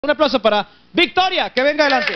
Un aplauso para Victoria, que venga adelante.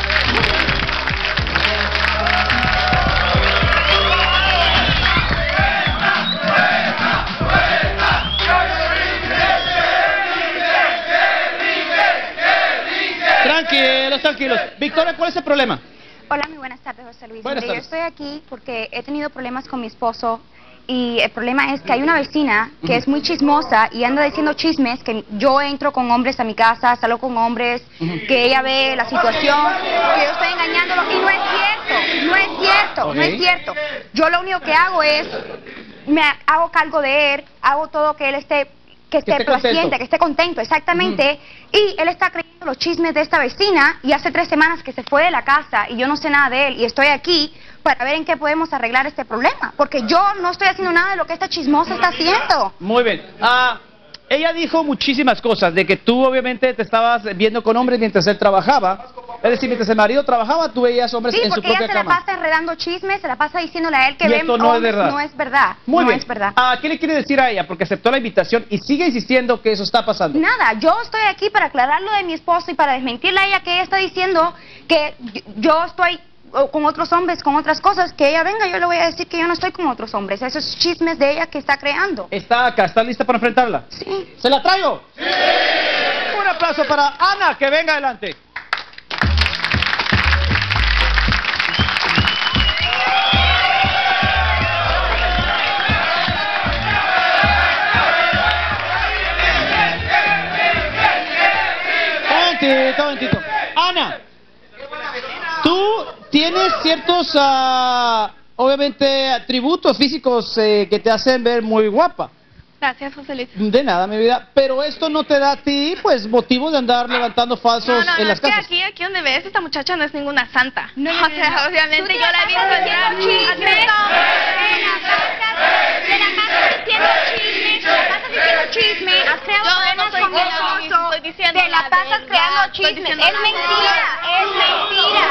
Tranquilos, tranquilos. Victoria, ¿cuál es el problema? Hola, muy buenas tardes, José Luis. Buenas tardes. Yo estoy aquí porque he tenido problemas con mi esposo y el problema es que hay una vecina que es muy chismosa y anda diciendo chismes, que yo entro con hombres a mi casa, salgo con hombres, que ella ve la situación, que yo estoy engañándolo y no es cierto, no es cierto, no es cierto. Yo lo único que hago es, me hago cargo de él, hago todo que él esté... Que esté placiente, que esté contento, exactamente. Y él está creyendo los chismes de esta vecina y hace 3 semanas que se fue de la casa y yo no sé nada de él y estoy aquí para ver en qué podemos arreglar este problema. Porque yo no estoy haciendo nada de lo que esta chismosa está haciendo. Muy bien. Ella dijo muchísimas cosas, de que tú obviamente te estabas viendo con hombres mientras él trabajaba. Es decir, mientras el marido trabajaba, tú veías hombres en su propia cama. Sí, porque ella se la pasa enredando chismes, se la pasa diciéndole a él que ven hombres. No es verdad. No es verdad. Muy bien. Es verdad. ¿Qué le quiere decir a ella? Porque aceptó la invitación y sigue insistiendo que eso está pasando. Nada, yo estoy aquí para aclarar lo de mi esposo y para desmentirle a ella que ella está diciendo que yo estoy con otros hombres, con otras cosas, que ella venga, yo le voy a decir que yo no estoy con otros hombres. Esos chismes de ella que está creando. Está acá, ¿está lista para enfrentarla? Sí. ¿Se la traigo? ¡Sí! Un aplauso para Ana, que venga adelante. Un momentito. Ana, tú tienes ciertos, obviamente, atributos físicos que te hacen ver muy guapa. Gracias, José Luis. De nada, mi vida. Pero esto no te da a ti, pues, motivo de andar levantando falsos en las casas. Es que aquí donde ves, esta muchacha no es ninguna santa. No, o sea, obviamente yo la he visto entrar. Chisme, has creado problemas con mi esposo, te la pasas creando chismes, es mentira, es mentira,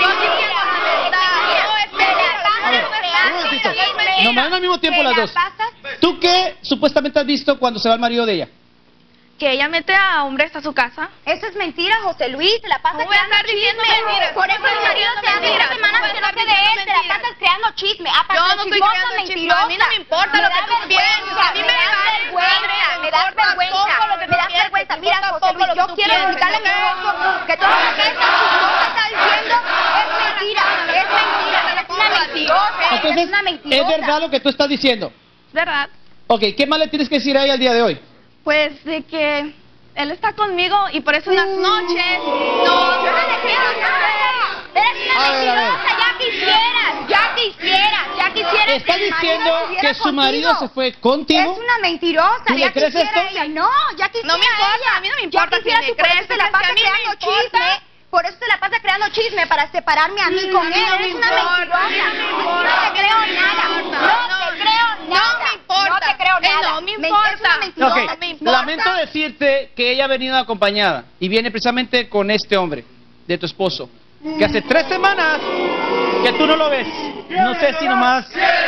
No me dan al mismo tiempo las dos. ¿Tú qué supuestamente has visto cuando se va el marido de ella? Que ella mete a hombres a su casa. Eso es mentira, José Luis, te la pasas creando chismes. Por eso el marido se hace 3 semanas que no te de él, te la pasas creando chisme. Yo no estoy creando chisme, a mí no me importa lo que tú piensas, a mí me da vergüenza, me da vergüenza. Mira, José Luis, yo quiero explicarle a mi esposo que todo lo que esta chismosa está diciendo es mentira, Entonces, es una mentirosa. ¿es verdad lo que tú estás diciendo? ¿Verdad? Ok, ¿qué más le tienes que decir a ella el día de hoy? Pues de que él está conmigo y por eso en las noches yo no le creo nada. Eres una mentirosa, ya quisieras. ¿Está diciendo que su marido se fue contigo? Es una mentirosa. ¿Tú le crees esto? Ella. No, ya quisiera no me importa, ella. a mí no me importa si me por eso se la pasa creando chisme. Por eso se la pasa creando chisme para separarme a mí con él. Eres una mentirosa. No te creo nada. Ok, lamento decirte que ella ha venido acompañada y viene precisamente con este hombre, de tu esposo, que hace 3 semanas que tú no lo ves. No sé si nomás...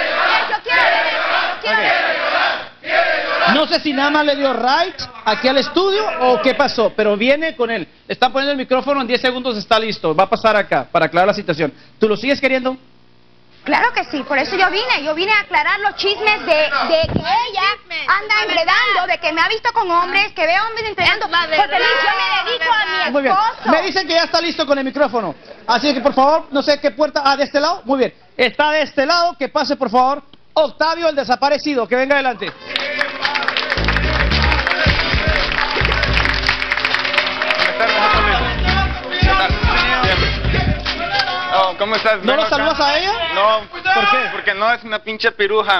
No sé si nada más le dio right aquí al estudio o qué pasó, pero viene con él. Le están poniendo el micrófono, en 10 segundos está listo. Va a pasar acá para aclarar la situación. ¿Tú lo sigues queriendo? Claro que sí, por eso yo vine a aclarar los chismes de que ella anda enredando, de que me ha visto con hombres, que ve hombres entrenando. José Luis, yo me dedico a mi Muy bien, esposo. me dicen que ya está listo con el micrófono. Así que por favor, no sé qué puerta, de este lado, muy bien. Está de este lado, que pase por favor Octavio, el desaparecido, que venga adelante. ¿Cómo estás? ¿No lo saludas a ella? No. ¿Por qué? Porque no es una pinche piruja.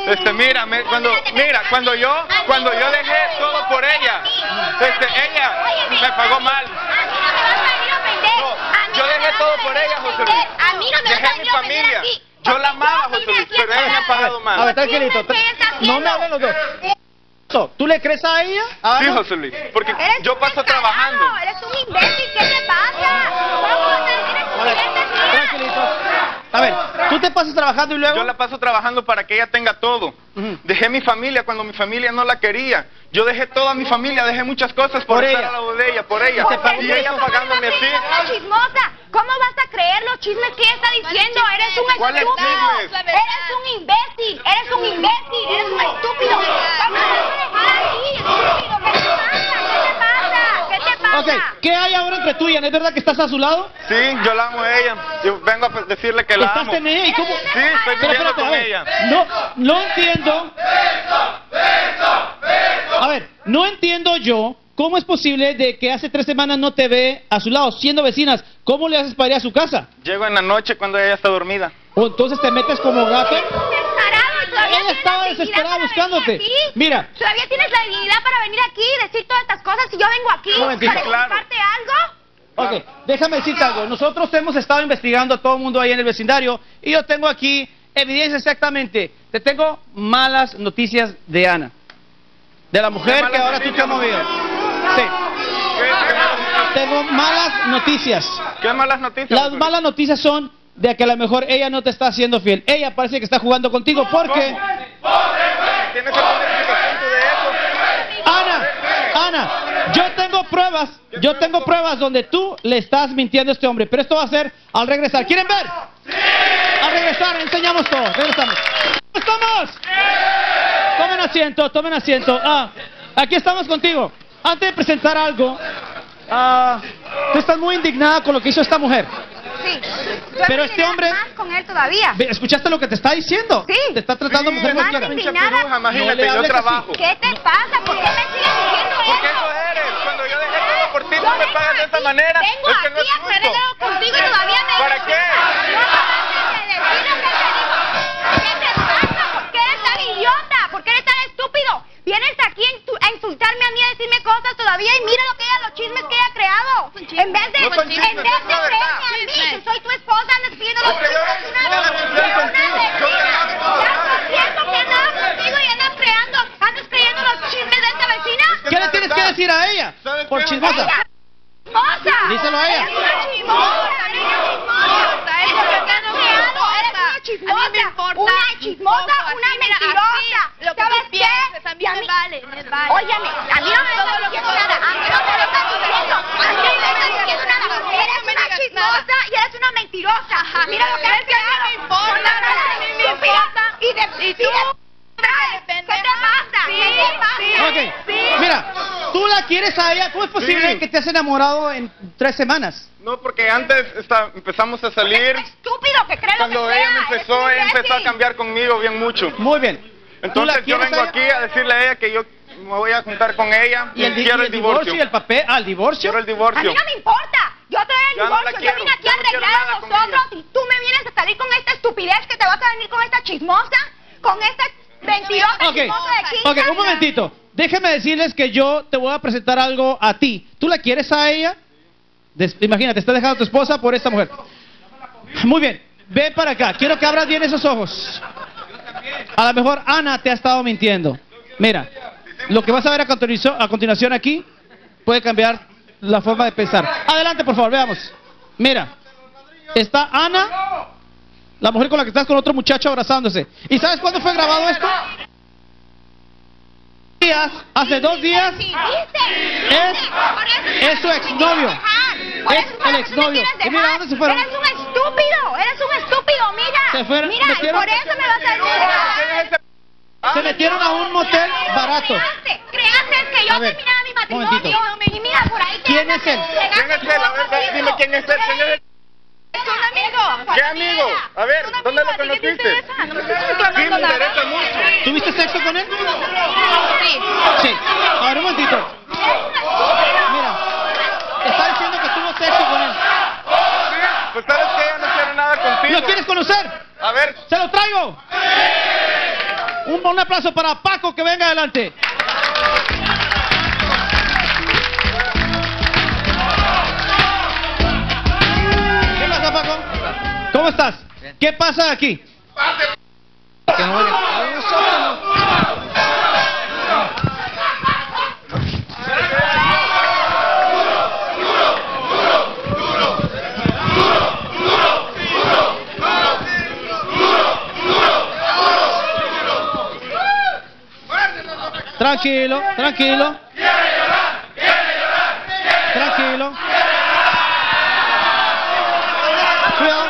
Cuando yo dejé todo por ella, ella me pagó mal. Yo dejé todo por ella, José Luis. A mí no me dejé mi familia. Yo la amaba, José Luis, pero ella me ha pagado mal. A ver, tranquilito. No me hablen los dos. ¿Tú le crees a ella? Sí, José Luis, porque yo paso trabajando. Eres un imbécil, ¿qué te pasa? ¿Cómo vas a decir eso? Tranquilito. A ver, tú te pasas trabajando y luego... Yo la paso trabajando para que ella tenga todo. Dejé mi familia cuando mi familia no la quería. Yo dejé toda mi familia, dejé muchas cosas por estar ella. al lado de ella, por ella. Y ella pagándome así. Chismosa, ¿cómo vas a creer los chismes que ella está diciendo? Eres un ¿Cuáles estúpido. chismes? Eres un imbécil, eres un imbécil, eres un estúpido. ¿Cómo vas a dejar así, estúpido? ¿Qué te pasa? ¿Qué te pasa? Ok, ¿qué hay ahora entre tú y Ana? ¿Es verdad que estás a su lado? Sí, yo la amo a ella. Yo vengo a decirle que la ¿Estás amo. en ella? ¿Y cómo? Sí, estoy Pero viviendo espérate, a con ver, ella. no entiendo. A ver, no entiendo yo cómo es posible de que hace 3 semanas no te ve a su lado, siendo vecinas. ¿Cómo le haces para ir a su casa? Llego en la noche cuando ella está dormida. O entonces te metes como gato. Desesperado y todavía Ella tienes estaba la dignidad desesperada para buscándote. venir aquí. Mira. Todavía tienes la dignidad para venir aquí y decir todas estas cosas y yo vengo aquí Un momentito. para Claro. explicarte algo. Ok, déjame decirte algo. Nosotros hemos estado investigando a todo el mundo ahí en el vecindario y yo tengo aquí evidencia exactamente. Te tengo malas noticias de Ana. De la mujer que ahora tú te has movido. Sí. Tengo malas noticias. ¿Qué malas noticias? Las malas noticias son de que a lo mejor ella no te está haciendo fiel. Ella parece que está jugando contigo porque... ¿Tienes alguna explicación tú de eso? Ana, yo tengo pruebas donde tú le estás mintiendo a este hombre, pero esto va a ser al regresar. ¿Quieren ver? Al regresar enseñamos todo. Regresamos. ¿Cómo estamos? Tomen asiento. Aquí estamos contigo. Antes de presentar algo, tú estás muy indignada con lo que hizo esta mujer. Sí. Pero este hombre... más con él todavía. ¿Escuchaste lo que te está diciendo? Sí. Te está tratando de mujer más muy clara. Pinche indignada. piruja, imagínate, No le yo hables trabajo. ¿Qué te pasa? ¿Por qué me sigues diciendo Porque eso? eso eres. Cuando yo dejé todo por ti, Yo tú me vengo pagas de esa aquí, manera. Vengo Es que no aquí es a hacer justo. algo contigo y todavía me... ¿Para qué? No acabaste de decir lo que te digo. ¿Qué te pasa? ¿Por qué eres tan idiota? ¿Por qué eres tan estúpido? Vienes aquí a insultarme a mí, a decirme cosas todavía y mira los chismes que ella ha creado. En vez de, No son chismes, en vez es de la verdad. creerme a mí, que soy tu esposa, andas pidiendo los Porque yo no chismes. tengo relación contigo. Yo te amo. ¿Ya estás que andaba contigo y andas creyendo los chismes de esta vecina? ¿Qué le tienes que decir a ella? ¿Sabes Por qué? chismosa. ¡Ella! ¡Chismosa! Díselo a ella. ¡Eres una chismosa! ¡Eres una chismosa! ¡Eres una chismosa! A mí me importa. ¡Una chismosa! Así, ¡Una mira, mentirosa! así, lo que ¿Sabes tú pienses, qué? a mí Y me vale. Óyeme, a mí no me estás diciendo nada. A mí no me lo estás diciendo. A mí no me estás diciendo nada. Eres una chismosa y eres una mentirosa. Mira lo que has creado. me importa, a mí me importa. ¿Qué te pasa? ¿Qué te pasa? Ok, mira, tú la quieres a ella. ¿Cómo es posible Sí. que te has enamorado en 3 semanas? No, porque antes empezamos a salir. Eres estúpido que crees lo Cuando que ella sea. me empezó, Eres ella un empezó a imbécil. cambiar conmigo bien mucho. Muy bien. ¿Tú la Entonces yo quieres vengo a ella? aquí a decirle a ella que yo me voy a juntar con ella ¿Y el, quiero el divorcio. y el papel? ¿Al divorcio? Quiero el A mí divorcio. no me importa. Yo te doy el Ya no la divorcio. Yo quiero. vine aquí Ya a no quiero arreglar nada a con nosotros ella. y tú me vienes a salir con esta estupidez que te vas a venir con esta chismosa, con esta mentirosa Ok, chismosa de Kinga. ok, un momentito. Déjenme decirles que yo te voy a presentar algo a ti. ¿Tú la quieres a ella? Imagínate, estás dejando a tu esposa por esta mujer. Muy bien, ven para acá. Quiero que abras bien esos ojos. A lo mejor Ana te ha estado mintiendo. Mira, lo que vas a ver a continuación aquí puede cambiar la forma de pensar. Adelante, por favor, veamos. Mira, está Ana, la mujer con la que estás con otro muchacho abrazándose. ¿Y sabes cuándo fue grabado esto? Hace 2 días. Es su exnovio. Es el exnovio. Y mira, ¿dónde se fueron? Eres un estúpido, mira. Se fueron, Mira, y metieron- por eso me vas a decir. Se metieron a un motel barato. Creaste que yo A ver, terminara mi matrimonio. momentito. Y mira, por ahí ¿Quién es él? ¿Quién es él? A ver, dime quién es él. ¿Quién es él? Es un amigo. ¿Qué amigo? A ver, ¿dónde lo conociste? No me estás Sí, reclamando me nada. interesa mucho. ¿Tuviste sexo con él? Sí. Sí. Ahora un momentito. Mira, está diciendo que tuvo sexo con él. Pues sabes que ella no quiere nada contigo. ¿Lo quieres conocer? A ver, ¡Se lo traigo! Un aplauso para Paco, que venga adelante. ¿Qué pasa, Paco? ¿Cómo estás? ¿Qué pasa aquí? Tranquilo, tranquilo. Tranquilo. Cuidado.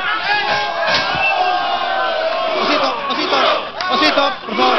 Osito, osito, osito, por favor.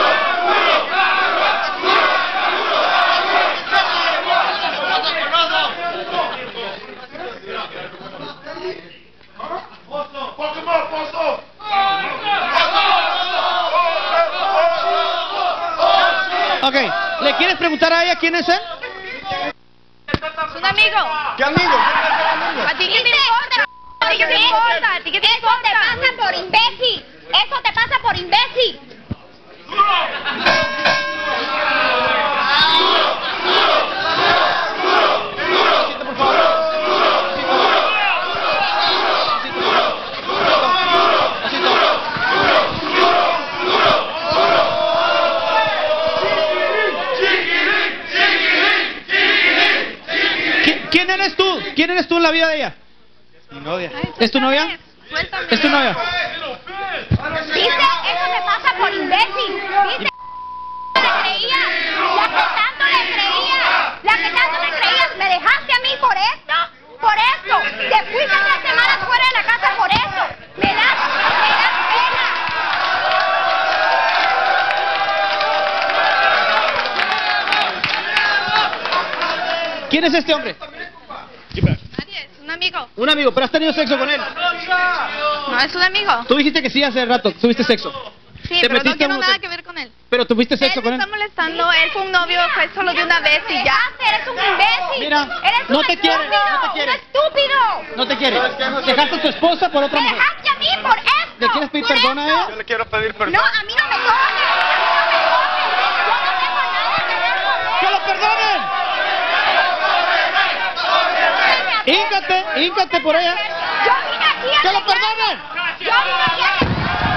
Ok, ¿le quieres preguntar a ella quién es él? Es un amigo. ¿Qué amigo? ¿A ti qué te importa? ¿A ti qué te importa? ¿A ti qué te importa? Eso te pasa por imbécil. Eso te pasa por imbécil. ¿Quién eres tú? ¿Quién eres tú en la vida de ella? Mi novia. ¿Es tu novia? Suéltame. ¿Es tu novia? Dice, eso te pasa por imbécil. Dice, le creía. La que tanto le creía. La que tanto le creías. ¿Me dejaste a mí por esto? Por esto. Te fuiste 3 semanas fuera de la casa por eso. Me das pena. ¿Quién es este hombre? Nadie, es un amigo. Un amigo, pero has tenido sexo con él. No, es un amigo. Tú dijiste que sí hace rato, tuviste sexo. Sí, ¿Te pero no metiste quiero a un nada hotel? que ver con él. Pero tuviste sexo Él con me él. está molestando, él fue un novio, fue solo de una vez y ya. Eres un imbécil. Mira, eres no un te quiere, estúpido, no te quiere. Un estúpido. No te quiere. Dejaste a tu esposa por otra Me mujer. dejaste a mí por esto. ¿Le quieres pedir por perdón a esto. ella? Yo le quiero pedir perdón. No, a mí no me coges. Yo no tengo nada que ver con él. ¡Que lo perdonen! Híncate por ella. Yo vine aquí a ¡Que lo arreglarlo. perdonen! Yo vine aquí a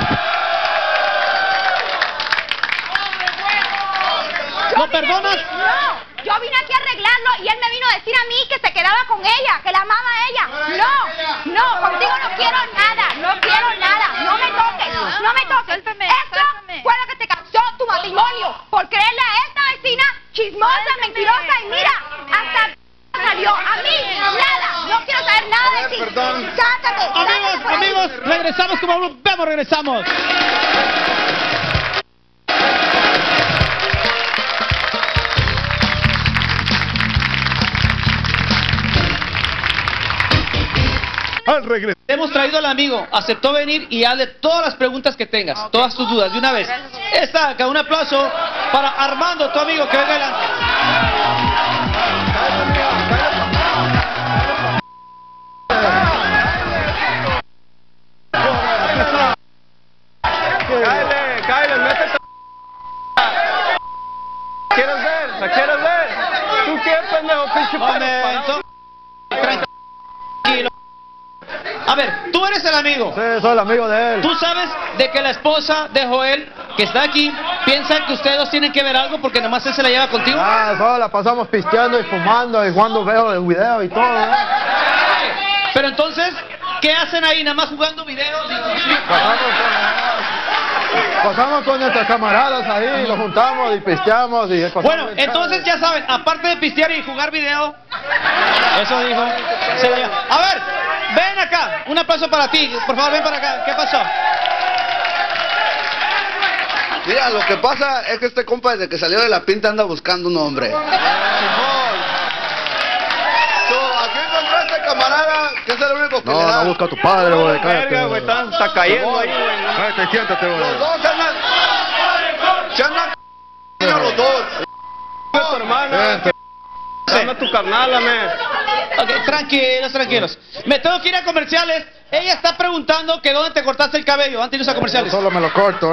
¿Lo perdonas? No, yo vine aquí a arreglarlo y él me vino a decir a mí que se quedaba con ella, que la amaba a ella. No, contigo no quiero nada, no me toques, no me toques. Suéltame, Esto suéltame. fue lo que te causó tu matrimonio, por creerle a esta vecina chismosa, mentirosa y mira, hasta salió. A mí, nada, no quiero saber nada de ti. Perdón. Sácate. Amigos, regresamos como volvemos, regresamos. Al regreso. Hemos traído al amigo, aceptó venir y hazle todas las preguntas que tengas, todas tus dudas de una vez. Está acá, un aplauso para Armando, tu amigo, que venga adelante. Cáele, métete. ¿Quieres ver? ¿La quieres ver? ¿Tú qué, pendejo, pinche Momento. Tranquilo. A ver, tú eres el amigo. Sí, soy el amigo de él. Tú sabes de que la esposa de Joel, que está aquí, piensa que ustedes dos tienen que ver algo porque nomás él se la lleva contigo. Ah, solo la pasamos pisteando y fumando y cuando veo el video y todo, ¿eh? Pero entonces, ¿qué hacen ahí? Nada más jugando videos. Pasamos con nuestras camaradas ahí, nos juntamos y pisteamos y... Bueno, entonces ya saben, aparte de pistear y jugar video, eso dijo, se la lleva. A ver, ven acá, un aplauso para ti, por favor, ven para acá, ¿qué pasó? Mira, lo que pasa es que este compa desde que salió de la pinta anda buscando un hombre. Aquí encontraste camarada, que es el único que le da. No busca a tu padre, güey, cállate. Verga, güey, está cayendo ahí, güey. Cállate, siéntate, güey. Los dos se andan los dos. Tu hermana, llama a tu carnal, amén. Ok, tranquilos. Me tengo que ir a comerciales. Ella está preguntando que dónde te cortaste el cabello antes de irnos a comerciales. Solo me lo corto,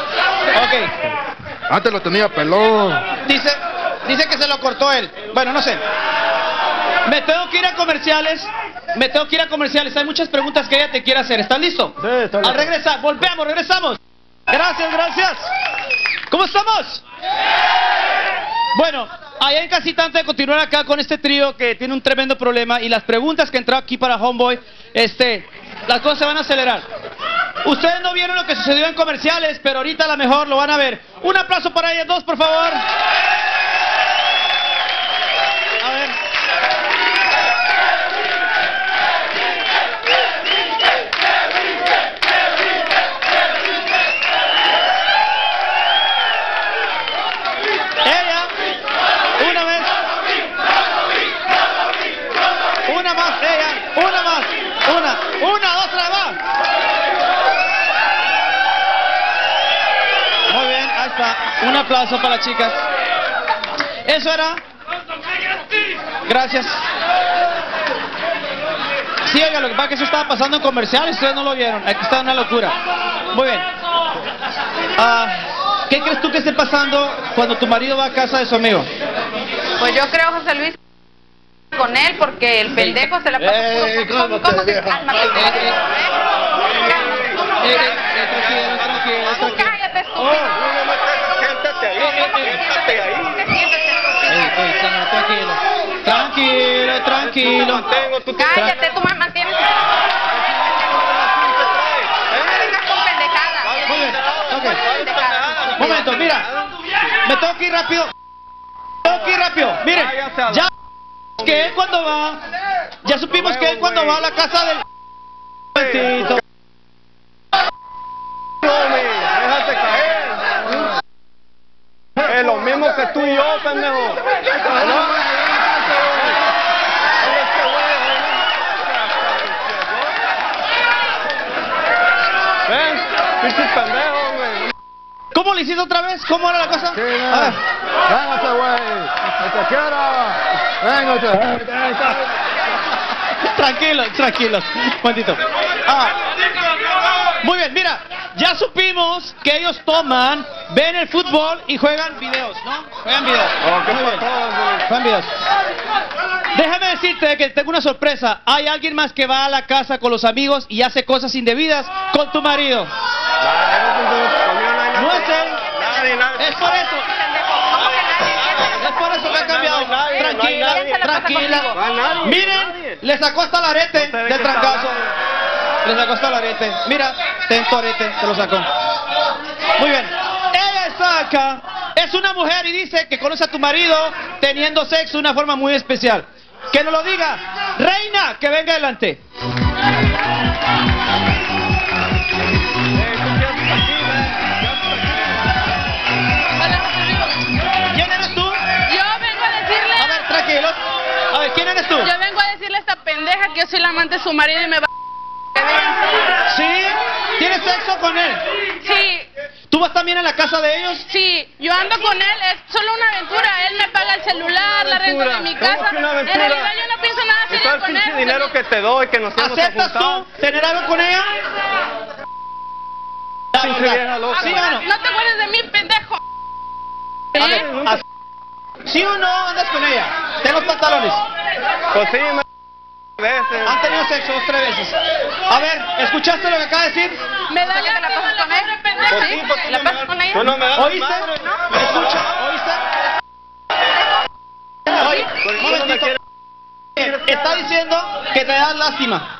Ok, Antes lo tenía pelón. dice que se lo cortó él. Bueno, no sé. Me tengo que ir a comerciales. Hay muchas preguntas que ella te quiere hacer. ¿Estás listo? Sí, estoy listo. Al regresar, regresamos. Gracias. ¿Cómo estamos? Bueno, allá en casita, antes de continuar acá con este trío que tiene un tremendo problema y las preguntas que entró aquí para Homeboy, las cosas se van a acelerar. Ustedes no vieron lo que sucedió en comerciales, pero ahorita a lo mejor lo van a ver. Un aplauso para ellas dos, por favor. Una más, ella. Una más. Una, dos, tres, va. Muy bien, ahí está. Un aplauso para las chicas. Eso era. Gracias. Sí, oiga, lo que pasa es que eso estaba pasando en comerciales, ustedes no lo vieron. Aquí está una locura. Muy bien. ¿Qué crees tú que esté pasando cuando tu marido va a casa de su amigo? Pues yo creo, José Luis, con él, porque el pendejo se la pasa puro. ¿Cómo que cálmate? Tranquilo. Cállate, estúpido. Siéntate ahí, siéntate ahí. Tranquilo. Cállate, tú más mantienes. No me vengas con pendejadas. Muy bien, ok. Momento, mira. Me tengo que ir rápido. Miren, ya que él cuando va, ya supimos que él cuando va a la casa del... Momentito. Déjate caer. Es lo mismo que tú y yo, pendejo. ¿Ven? Pinches pendejos, güey. ¿Cómo le hiciste otra vez? ¿Cómo era la cosa? Sí, A ver. véngase, güey. Que te quiera. Véngase. Tranquilos. Un momentito. Muy bien, mira. Ya supimos que ellos toman, ven el fútbol y juegan videos, ¿no? Juegan videos. Muy bien. Juegan videos. Déjame decirte que tengo una sorpresa. Hay alguien más que va a la casa con los amigos y hace cosas indebidas con tu marido. No es él. Es por eso. Es por eso que ha cambiado. Tranquila. Miren, le sacó hasta el arete del trancazo. Le sacó hasta el arete. Mira, ten tu arete, te lo sacó. Muy bien. Ella está acá. Es una mujer y dice que conoce a tu marido teniendo sexo de una forma muy especial. Que nos lo diga. Reina, que venga adelante. ¿Quién eres tú? Yo vengo a decirle... A ver, tranquilos. A ver, ¿quién eres tú? Yo vengo a decirle a esta pendeja que yo soy la amante de su marido y me va a... ¿Sí? ¿Tienes sexo con él? Sí, ¿Tú vas también a la casa de ellos? sí, yo ando con él, es solo una aventura. Él me paga el celular, la renta de mi casa. En realidad yo no pienso nada ¿Y todo serio el con pinche él. dinero que te doy, que nos íbamos a ¿Aceptas juntar? tú tener algo con ella? Pinche vieja loca. ¿Sí o no? No te acuerdes de mí, pendejo. A ver, ¿sí o no andas con ella? Ten los pantalones. Pues sí, veces. Han tenido sexo 2, 3 veces. A ver, ¿escuchaste lo que acaba de decir? Me da ¿Por qué te la pasas con él? pendeja. Pues sí, pues tú ¿La no me pasas con das- ella? tú no me das ¿Oíste? madre, ¿no? ¿Escucha? ¿Oíste? Oye, Pues un tú no me momentito. quieres- Está diciendo que te das lástima.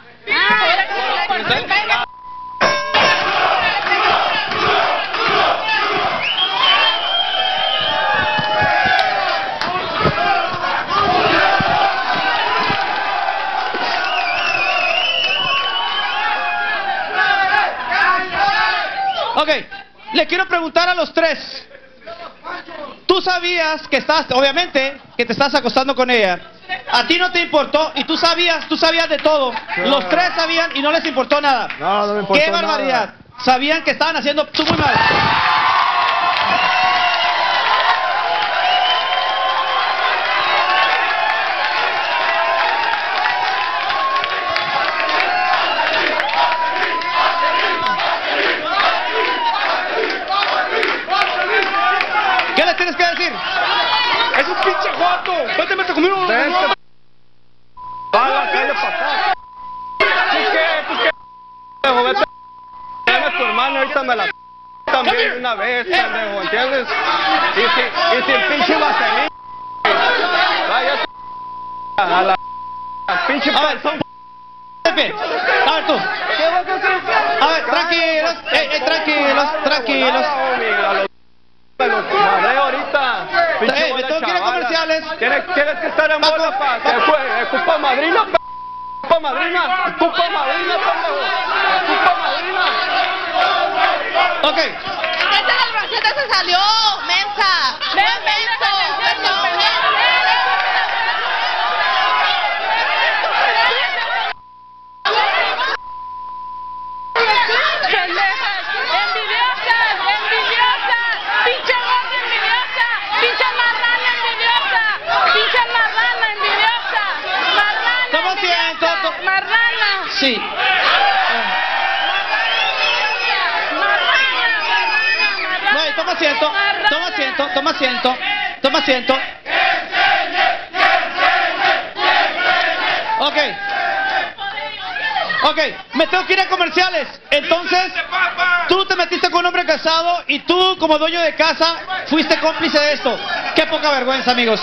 Ok, le quiero preguntar a los tres. Tú sabías que estás, obviamente, que te estás acostando con ella. A ti no te importó y tú sabías de todo. Los tres sabían y no les importó nada. No me importó ¡Qué barbaridad! Sabían que estaban haciendo tú muy mal. ¿Qué les tienes que decir? ¡Es un pinche joto! ¡Vete, mete conmigo! Vente. ¡Paga, cállate para acá! ¿Tú qué? Vete. Dame a tu hermano, ahorita me la... también de una vez, pendejo, ¿entiendes? Y si el pinche vaselín... Váyate a la... pinche A ver, panzón. Pepe, a ver tú. A ver, tranquilos, tranquilos. Me los madreo ahorita. Pinche Me tengo que ir a comerciales. ¿Quieres que estar en bola, pa? ¿Qué fue? ¿Culpa madrina, p***? ¿Culpa madrina? ¿Culpa madrina, pendejo? ¿Culpa madrina? Ok. ¡Ese del bracete se salió! ¡Mensa! ¡Ven, menso! Sí. Güey, toma asiento, toma asiento, toma asiento, toma asiento. Ok. Ok, me tengo que ir a comerciales. Entonces, tú te metiste con un hombre casado y tú, como dueño de casa, fuiste cómplice de esto. Qué poca vergüenza, amigos.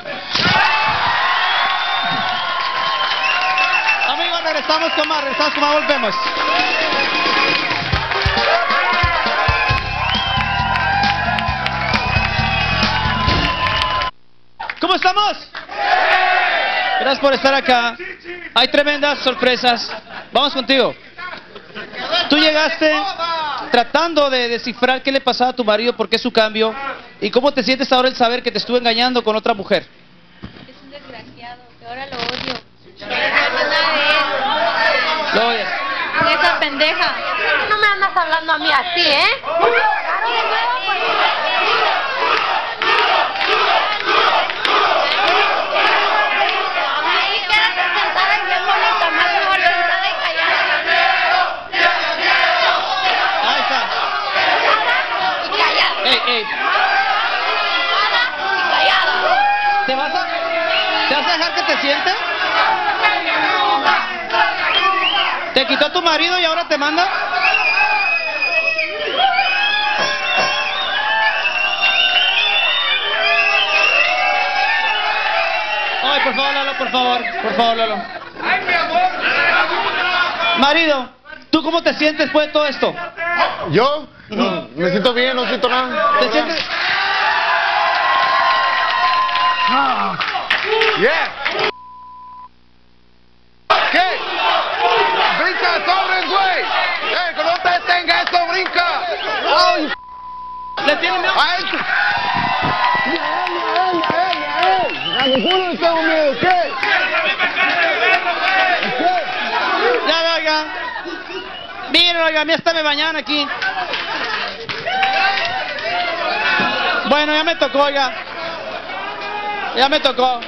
Amigos, regresamos con más, volvemos. ¿Cómo estamos? Gracias por estar acá. Hay tremendas sorpresas. Vamos contigo. Tú llegaste tratando de descifrar qué le pasaba a tu marido, por qué su cambio, y cómo te sientes ahora el saber que te estuvo engañando con otra mujer. Es un desgraciado, que ahora lo odio. Lo odias. Esa pendeja. No me andas hablando a mí así, ¿eh? Ahí quédate sentada y bien bonita, más mejor sentada y callada. Ahí está. Y callada. Ey, ey. Y callada. ¿Te vas a dejar que te siente? ¿Te quitó tu marido y ahora te manda? Ay, por favor, Lalo, por favor, Lalo. Marido, ¿tú cómo te sientes después de todo esto? ¿Yo? Me siento bien, no siento nada. ¿Te sientes? Yeah. ¿Qué? ¡Brinca sobre el güey! ¡Que no te detenga eso, brinca! ¡Ay! ¿Le tiene miedo? ¡A él! ¡A ninguno le tengo miedo! ¿Qué? Ya, oiga. Miren, oiga, a mí hasta me bañaban aquí. Bueno, ya me tocó, oiga. Ya me tocó.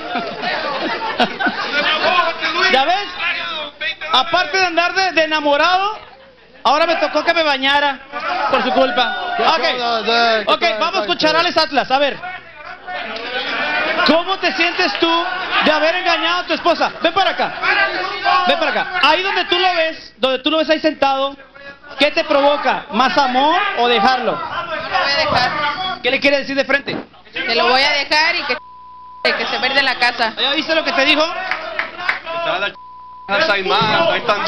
¿Ya ves? Aparte de andar de enamorado, ahora me tocó que me bañara por su culpa. Ok, vamos con Charales Atlas. A ver, ¿cómo te sientes tú de haber engañado a tu esposa? Ven para acá. Ven para acá. Ahí donde tú lo ves ahí sentado, ¿qué te provoca? ¿Más amor o dejarlo? No lo voy a dejar. ¿Qué le quiere decir de frente? Te lo voy a dejar y que se verde la casa. ¿Ya viste lo que te dijo? Hay más, ahí están.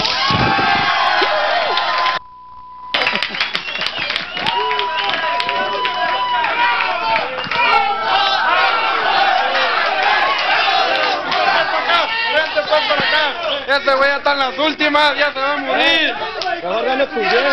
Este güey ya está en las últimas, ya se va a morir. Mejor dale tu viejo,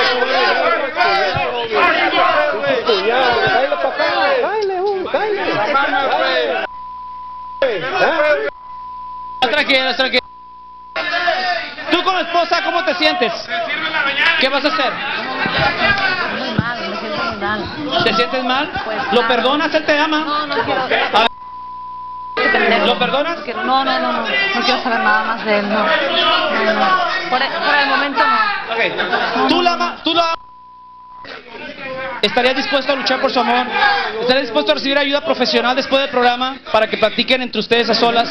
Tranquilo, tranquilo. Tú como esposa, ¿cómo te sientes? ¿Qué vas a hacer? Muy mal, me siento muy mal. ¿Te sientes mal? Pues, ¿Lo claro. perdonas? ¿Él te ama? No quiero. A ver, ¿lo perdonas? No quiero saber nada más de él, no. Por el momento no. Ok. ¿Tú la amas? ¿Estarías dispuesto a luchar por su amor? ¿Estarías dispuesto a recibir ayuda profesional después del programa para que platiquen entre ustedes a solas?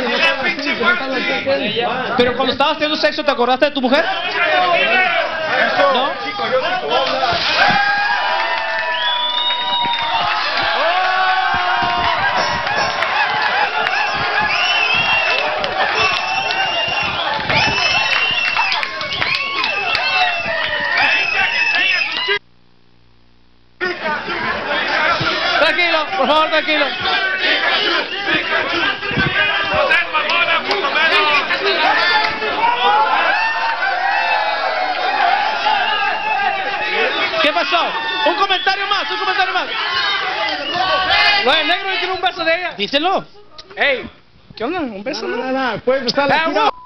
Pero cuando estabas teniendo sexo, ¿te acordaste de tu mujer? ¿No? Tranquilo, por favor, tranquilo. ¿Qué pasó? Un comentario más. Güey, negro, yo quiero un beso de ella. Díselo. Ey, ¿qué onda? ¿Un beso? No, puedes estar la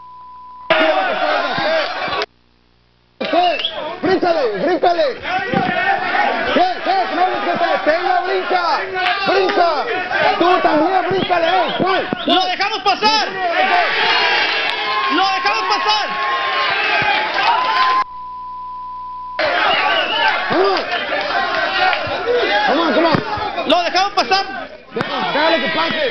¡Bríncale! ¿Qué? ¿No que te detenga? ¡Brinca! ¡Tú también bríncale! ¿Cuál? ¡Lo dejamos pasar! pasa? Déjalo que pase.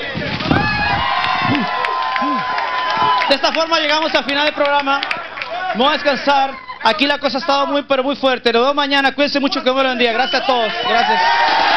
De esta forma llegamos al final del programa. Me voy a descansar. Aquí la cosa ha estado muy, pero muy fuerte. Nos vemos mañana. Cuídense mucho, que Dios me lo bendiga. Gracias a todos. Gracias.